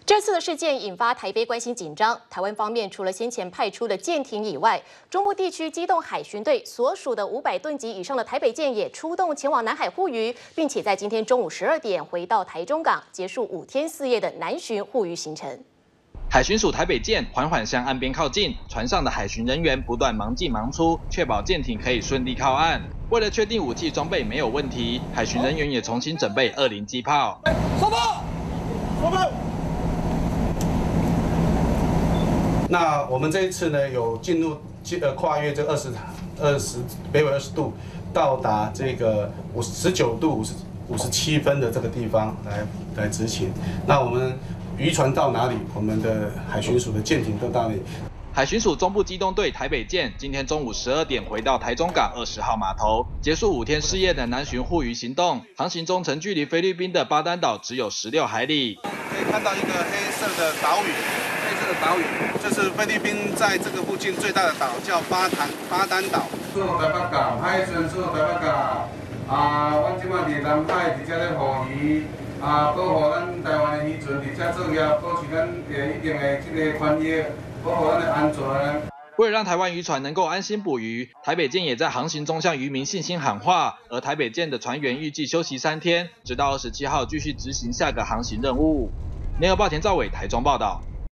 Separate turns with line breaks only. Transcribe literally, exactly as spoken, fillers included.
这次的事件引发台北关心紧张。台湾方面除了先前派出的舰艇以外，中部地区机动海巡队所属的五百吨级以上的台北舰也出动前往南海护渔，并且在今天中午十二点回到台中港，结束五天四夜的南巡护渔行程。
海巡署台北舰缓缓向岸边靠近，船上的海巡人员不断忙进忙出，确保舰艇可以顺利靠岸。为了确定武器装备没有问题，海巡人员也重新准备二零机炮。
收炮！收炮！那我们这一次呢，有进入呃跨越这二十二十北纬二十度，到达这个五十九度五十五十七分的这个地方来来执勤。那我们渔船到哪里，我们的海巡署的舰艇都到哪里。
海巡署中部机动队台北舰今天中午十二点回到台中港二十号码头，结束五天四夜的南巡护渔行动。航行中程距离菲律宾的巴丹岛只有十六海里。
可以看到一个黑色的岛屿，黑色的岛屿，这是菲律宾在这个附近最大的岛，叫巴坦巴丹岛。
驻台北港，海巡署台北港，啊，阮即马伫南海伫遮咧护渔。 啊，保护咱台湾的渔船伫遮作业，保持咱诶一定的这个权益，保护咱的安全。
为了让台湾渔船能够安心捕鱼，台北舰也在航行中向渔民信心喊话。而台北舰的船员预计休息三天，直到二十七号继续执行下个航行任务。联合报田兆伟台中报道。